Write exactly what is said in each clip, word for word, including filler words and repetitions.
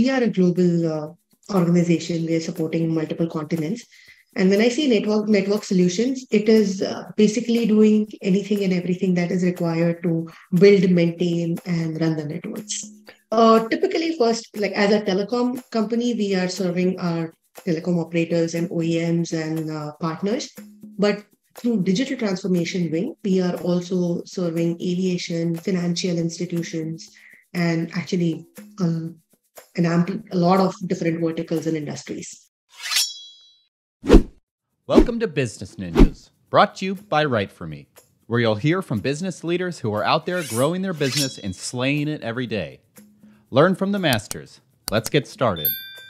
we are a global uh, organization. We are supporting multiple continents. And when I say network network solutions, it is uh, basically doing anything and everything that is required to build, maintain, and run the networks. Uh, typically, first, like as a telecom company, we are serving our telecom operators and O E Ms and uh, partners. But through digital transformation wing, we are also serving aviation, financial institutions, and actually um, an ample, a lot of different verticals and industries. Welcome to Business Ninjas, brought to you by WriteForMe, where you'll hear from business leaders who are out there growing their business and slaying it every day. Learn from the masters. Let's get started.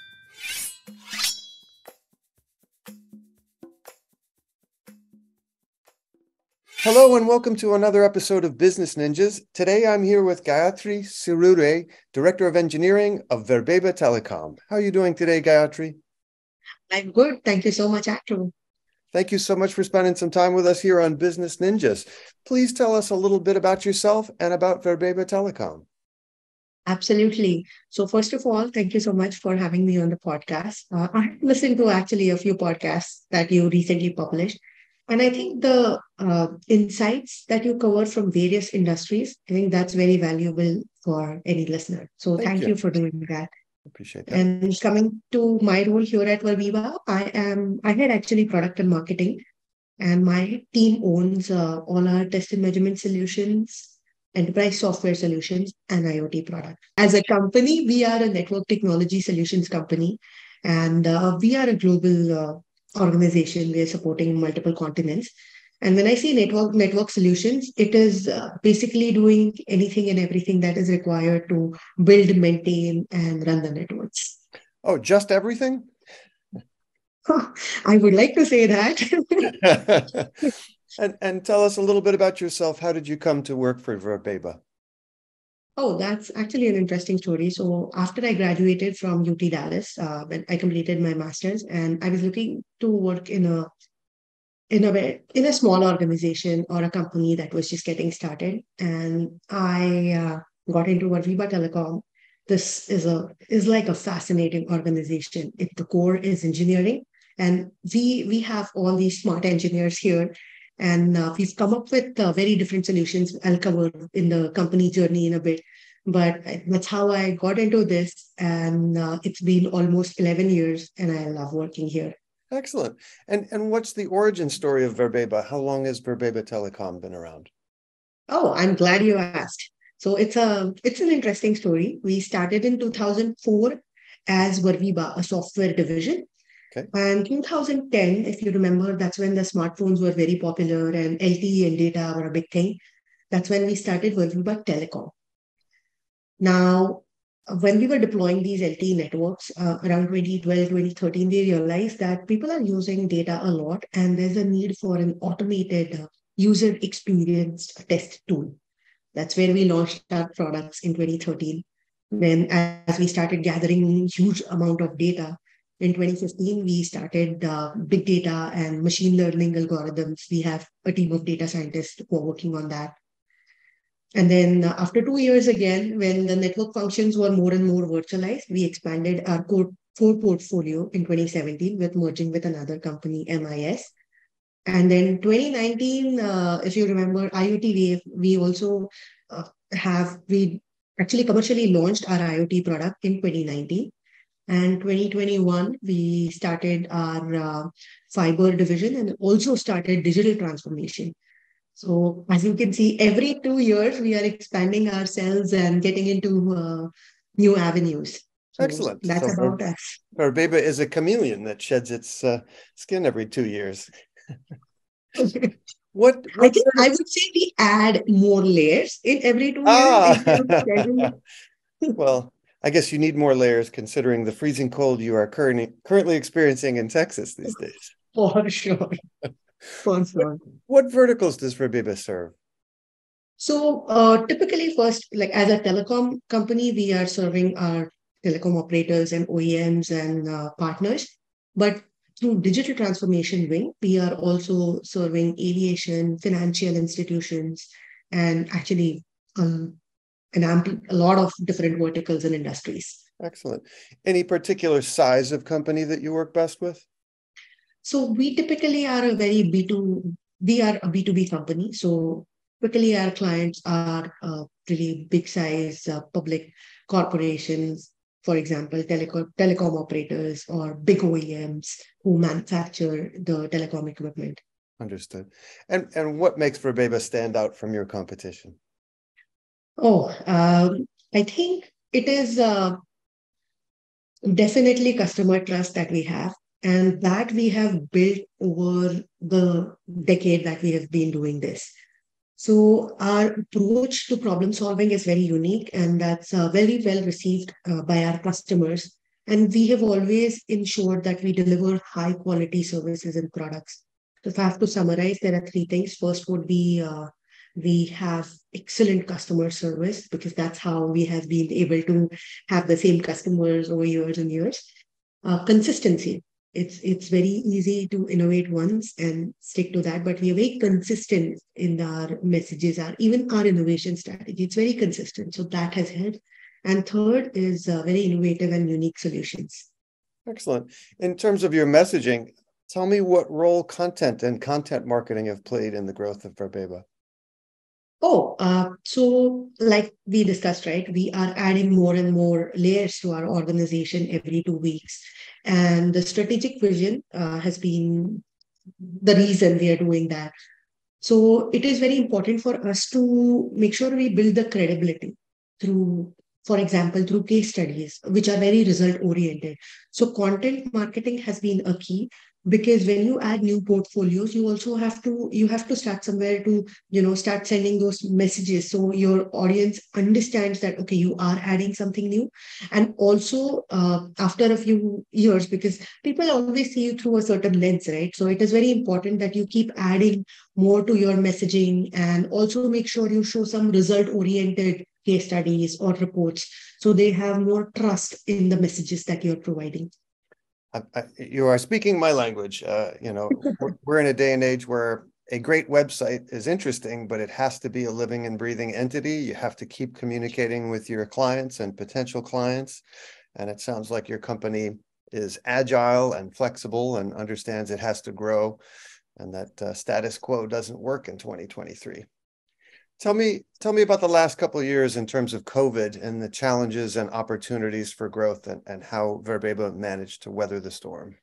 Hello and welcome to another episode of Business Ninjas. Today I'm here with Gayatri Sirure, Director of Engineering of Verveba Telecom. How are you doing today, Gayatri? I'm good. Thank you so much, Andrew. Thank you so much for spending some time with us here on Business Ninjas. Please tell us a little bit about yourself and about Verveba Telecom. Absolutely. So first of all, thank you so much for having me on the podcast. Uh, I have listened to actually a few podcasts that you recently published. And I think the uh, insights that you cover from various industries, I think that's very valuable for any listener. So Thank thank you. you for doing that. Appreciate that. And coming to my role here at Verveba, I am I had actually product and marketing, and my team owns uh, all our test and measurement solutions, enterprise software solutions, and IoT products. As a company, we are a network technology solutions company, and uh, we are a global uh, organization. We are supporting multiple continents. And when I say network network solutions, it is uh, basically doing anything and everything that is required to build, maintain, and run the networks. Oh, just everything? I would like to say that. and, and tell us a little bit about yourself. How did you come to work for Verveba? Oh, that's actually an interesting story. So after I graduated from U T Dallas, uh, when I completed my master's, and I was looking to work in a in a way in a small organization or a company that was just getting started, and I uh, got into Verveba Telecom. This is a is like a fascinating organization. It, the core is engineering, and we we have all these smart engineers here, and uh, we've come up with uh, very different solutions. I'll cover in the company journey in a bit, but that's how I got into this, and uh, it's been almost eleven years, and I love working here. Excellent. And and what's the origin story of Verveba? How long has Verveba Telecom been around? Oh, I'm glad you asked. So it's a it's an interesting story. We started in two thousand four as Verveba, a software division. Okay. And two thousand ten, if you remember, that's when the smartphones were very popular and L T E and data were a big thing. That's when we started Verveba Telecom. Now, when we were deploying these L T E networks uh, around twenty twelve, twenty thirteen, we realized that people are using data a lot and there's a need for an automated uh, user experience test tool. That's where we launched our products in twenty thirteen. Then as we started gathering huge amount of data, in twenty fifteen, we started uh, big data and machine learning algorithms. We have a team of data scientists who are working on that. And then uh, after two years again, when the network functions were more and more virtualized, we expanded our core, core portfolio in twenty seventeen with merging with another company, M I S. And then twenty nineteen, uh, if you remember, IoT Wave, we also uh, have, we actually commercially launched our IoT product in twenty nineteen. And twenty twenty-one, we started our uh, fiber division and also started digital transformation. So as you can see, every two years, we are expanding ourselves and getting into uh, new avenues. So Excellent. that's So about Ver- us. Verveba is a chameleon that sheds its uh, skin every two years. What, I what think I would say we add more layers in every two ah, years instead of shedding. well, I guess you need more layers considering the freezing cold you are currently currently experiencing in Texas these days. For sure. For What, sure. what verticals does Verveba serve? So uh, typically, first, like as a telecom company, we are serving our telecom operators and O E Ms and uh, partners. But through digital transformation wing, we are also serving aviation, financial institutions, and actually um, an ample, a lot of different verticals and industries. Excellent. Any particular size of company that you work best with? So we typically are a very B two, we are a B two B company. So typically our clients are uh, really big size uh, public corporations, for example, telecom, telecom operators or big O E Ms who manufacture the telecom equipment. Understood. And and what makes Verveba stand out from your competition? Oh, um, I think it is uh, definitely customer trust that we have, and that we have built over the decade that we have been doing this. So our approach to problem solving is very unique, and that's uh, very well received uh, by our customers. And we have always ensured that we deliver high quality services and products. So if I have to summarize, there are three things. First would be uh, we have excellent customer service because that's how we have been able to have the same customers over years and years. Uh, consistency. It's it's very easy to innovate once and stick to that, but we are very consistent in our messages, our even our innovation strategy. It's very consistent, so that has helped. And third is uh, very innovative and unique solutions. Excellent. In terms of your messaging, tell me what role content and content marketing have played in the growth of Verveba. Oh, uh, so like we discussed, right? We are adding more and more layers to our organization every two weeks. And the strategic vision uh, has been the reason we are doing that. So it is very important for us to make sure we build the credibility through, for example, through case studies, which are very result oriented. So content marketing has been a key because when you add new portfolios, you also have to you have to start somewhere to you know start sending those messages so your audience understands that okay, you are adding something new. And also uh, after a few years, because people always see you through a certain lens, right? So it is very important that you keep adding more to your messaging and also make sure you show some result oriented case studies or reports so they have more trust in the messages that you're providing. I, I, you are speaking my language. Uh, you know, we're, we're in a day and age where a great website is interesting, but it has to be a living and breathing entity. You have to keep communicating with your clients and potential clients. And it sounds like your company is agile and flexible and understands it has to grow, and that uh, status quo doesn't work in twenty twenty-three. Tell me, tell me about the last couple of years in terms of COVID and the challenges and opportunities for growth, and, and how Verveba managed to weather the storm.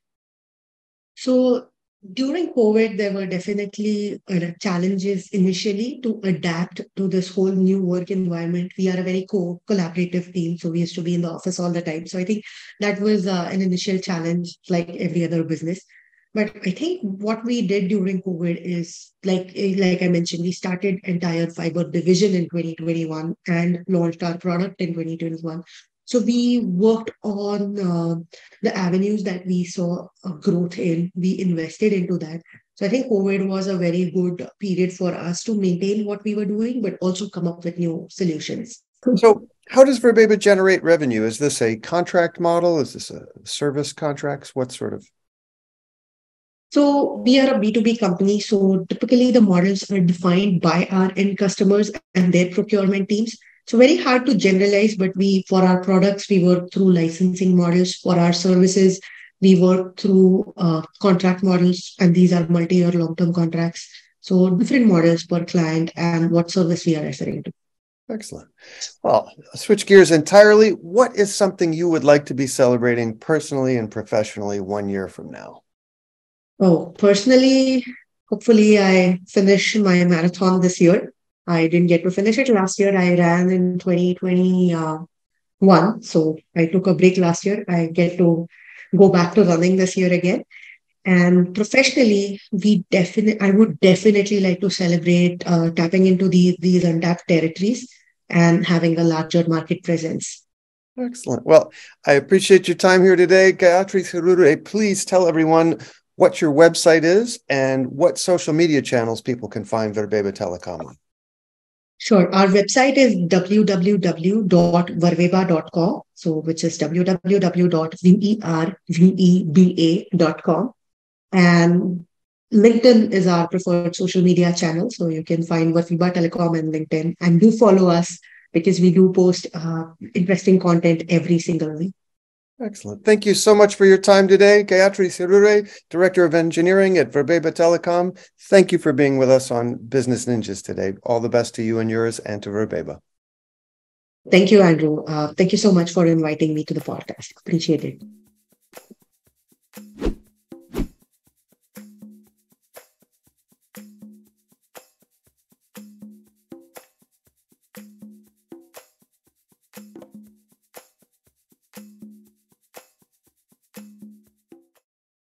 So during COVID, there were definitely uh, challenges initially to adapt to this whole new work environment. We are a very co collaborative team, so we used to be in the office all the time. So I think that was uh, an initial challenge, like every other business. But I think what we did during COVID is, like eh, like I mentioned, we started entire fiber division in twenty twenty-one and launched our product in twenty twenty-one. So we worked on uh, the avenues that we saw a growth in. We invested into that. So I think COVID was a very good period for us to maintain what we were doing, but also come up with new solutions. So how does Verveba generate revenue? Is this a contract model? Is this a service contracts? What sort of? So we are a B two B company. So typically the models are defined by our end customers and their procurement teams. So very hard to generalize, but we, for our products, we work through licensing models. For our services, we work through uh, contract models, and these are multi-year long-term contracts. So different models per client and what service we are referring to. Excellent. Well, switch gears entirely. What is something you would like to be celebrating personally and professionally one year from now? Oh, personally, hopefully I finish my marathon this year. I didn't get to finish it last year. I ran in twenty twenty-one. So I took a break last year. I get to go back to running this year again. And professionally, we definitely, I would definitely like to celebrate uh, tapping into the, these untapped territories and having a larger market presence. Excellent. Well, I appreciate your time here today. Gayatri Sirure, please tell everyone what your website is and what social media channels people can find Verveba Telecom on. Sure. Our website is w w w dot verveba dot com, so which is w w w dot verveba dot com. And LinkedIn is our preferred social media channel. So you can find Verveba Telecom and LinkedIn, and do follow us because we do post uh, interesting content every single week. Excellent. Thank you so much for your time today. Gayatri Sirure, Director of Engineering at Verveba Telecom. Thank you for being with us on Business Ninjas today. All the best to you and yours and to Verveba. Thank you, Andrew. Uh, thank you so much for inviting me to the podcast. Appreciate it.